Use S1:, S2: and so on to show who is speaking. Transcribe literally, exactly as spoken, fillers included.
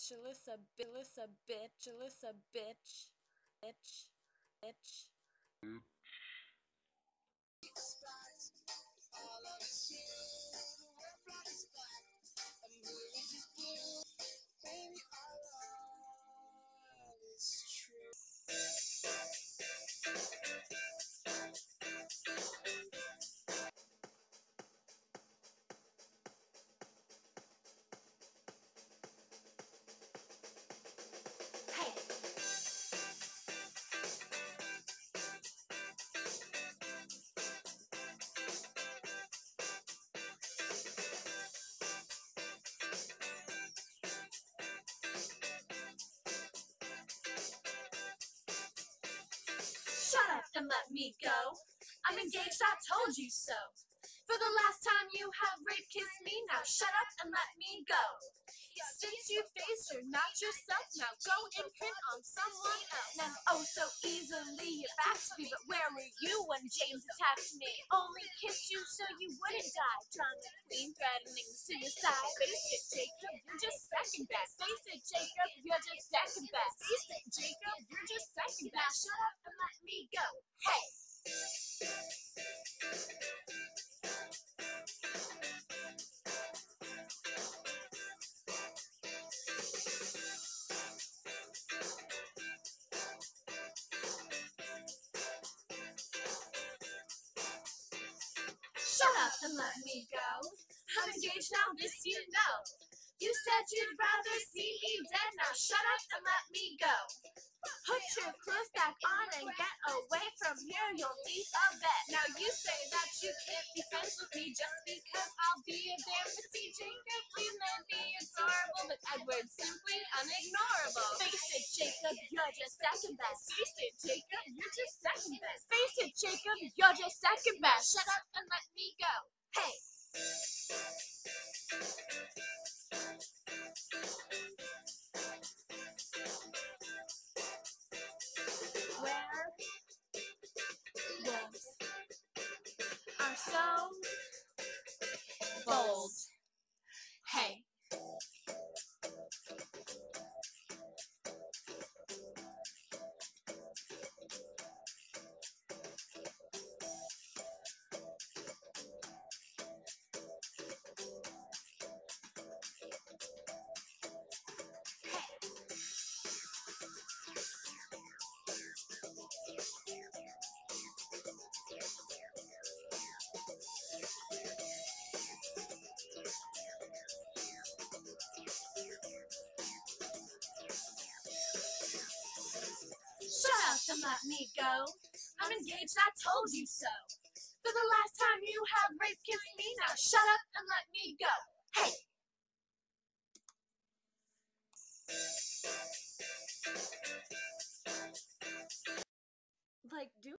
S1: Jalissa, Billissa, bitch, Jalissa, bitch, bitch, bitch. Hey. Shut up and let me go. I'm engaged, I told you so. For the last time you have rape kissed me, now shut up and let me go. Since you faced you're not yourself, now go imprint on someone else. And oh so easily you're back to me, but where were you when James attacked me? Only kissed you so you wouldn't die. Drama queen threatening suicide. Face it, Jacob, you're just second best. Face it, Jacob, you're just second best. Face it, Jacob, you're just second best. Now shut up and let me go. Hey! Shut up and let me go. I'm engaged now, this you know. You said you'd rather see me dead, now shut up and let me go. Put your clothes back on and get away from here, you'll need a vet. Now you say that you can't be friends with me just because I'll be a fantasy. Jacob, please let me adorable, but Edward's simply unignorable. Face it, Jacob, you're just second best. Face it, Jacob, you're just second best. Face it, Jacob, you're just second best. Shut up and let me go. Hey! Where wolves are so bold. Hey. Shut up and let me go. I'm engaged, I told you so. For the last time you have rape kissed me, now shut up and let me go. Hey! Like, do